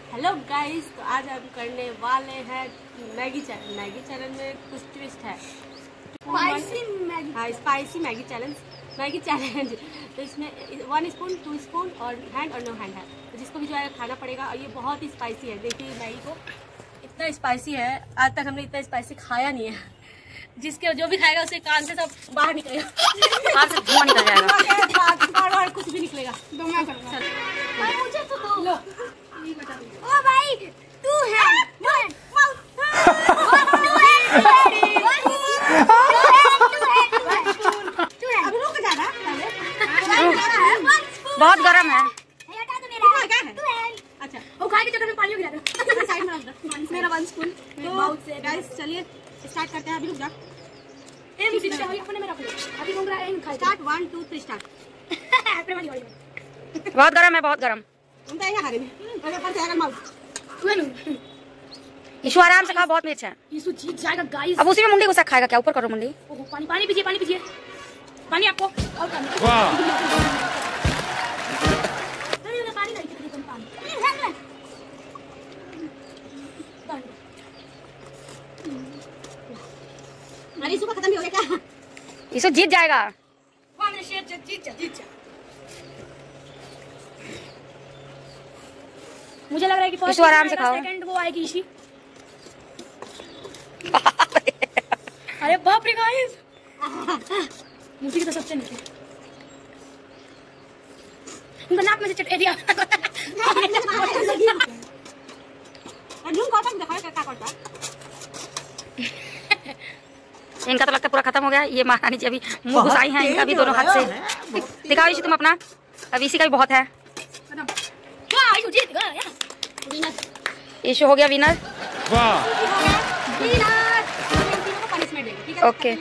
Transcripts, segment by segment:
Hello guys, तो आज हम करने वाले हैं मैगी चैलेंज। मैगी चैलेंज में कुछ ट्विस्ट है। Spicy Maggi challenge. तो इसमें 1 स्पून 2 स्पून और हैंड और नो हैंड है, तो जिसको भी जो है खाना पड़ेगा। और ये बहुत ही स्पाइसी है। देखिए मैगी को इतना स्पाइसी है, आज तक हमने इतना स्पाइसी खाया नहीं है। जिसके जो भी खाएगा उसके कान से सब बाहर निकलेगा, कान से धुआं निकल जाएगा, बार कुछ भी निकलेगा। मुझे तो दो। लो ओ भाई, तू है बहुत गर्म है। अच्छा, वो खाए के चक्कर में पानी हो गया। साइड में रख दो मेरा 1 स्पून। तो गाइस चलिए स्टार्ट करते हैं। अभी रुक जा, अपने में रख लो। अभी घूम रहा है। Start 1 2 3 start. बहुत गर्म है, बहुत गर्म। ईशु आराम से खाओ, बहुत मिर्च है। ईशु जीत जाएगा गाइस। अब उसी में मुंडी घुसा खाएगा क्या? ऊपर करो मुंडी। पानी पानी पीजिए, पानी पीजिए। पानी आपको और पानी। अरे ईशु का खत्म हो गया क्या? ईशु जीत जाएगा। मुझे लग रहा है कि ईशु आराम से खाओ। सेकंड वो आएगी ईशी। अरे बाप रे गाइस, मुझे तो सबसे नीचे उनका नाक में से चट एरिया। इनका तो लगता है पूरा खत्म हो गया। ये महारानी जी अभी मुंह घुसाई हैं इनका भी दोनों हाथ से। दिखाओ ईशु तुम अपना। अब इसी का भी बहुत है। ईशु हो गया विनर। ओके,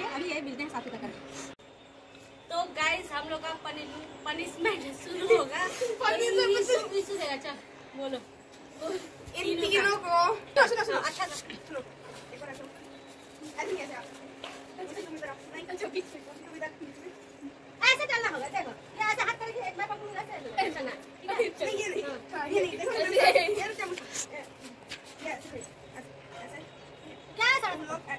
तो गाइस हम लोग का पनिशमेंट शुरू होगा। अच्छा बोलो इन तीनों को। अच्छा ऐसे चलना होगा। देखो ये ऐसे हाथ करके एक बार पकड़ूंगा, ऐसे चलना। ये नहीं देखो क्या सर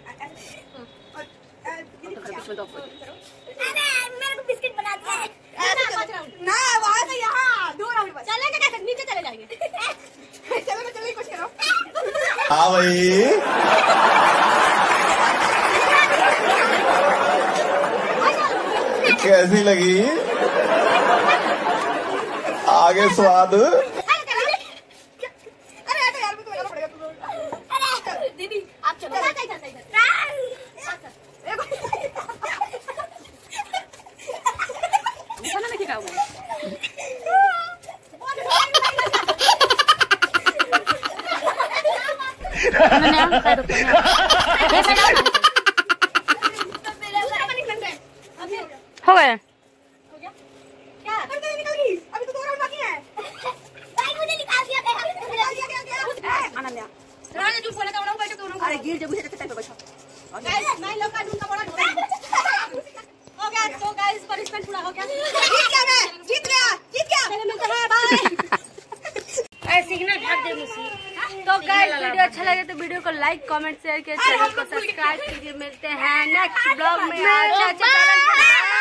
मेरे को बिस्किट बना दिया ना। वहां से यहाँ 2 राउंड बस चलेगा। कैसे नीचे चले जाएंगे? चलो चलो कुछ करो। हाँ भाई, कैसी लगी? आगे स्वाद। दीदी आप चलो। हो गए। क्या निकल गई? अभी तो 2 राउंड बाकी है। भाई मुझे निकाल दिया गया। आनंद राणा जो बोला था वो बैठो दोनों। अरे गिर जब मुझे टाइप पे बैठो। गाइस मैं लोग का ढूंढ का बड़ा हो गया। तो गाइस पनिशमेंट पूरा हो गया। जीत गया मैं, जीत गया। मेरे मिलते हैं, बाय। ऐसे सिग्नल भाग दे मुझसे। तो गाइस वीडियो अच्छा लगे तो वीडियो को लाइक कमेंट शेयर कीजिए, चैनल को सब्सक्राइब कीजिए। मिलते हैं नेक्स्ट ब्लॉग में। अच्छा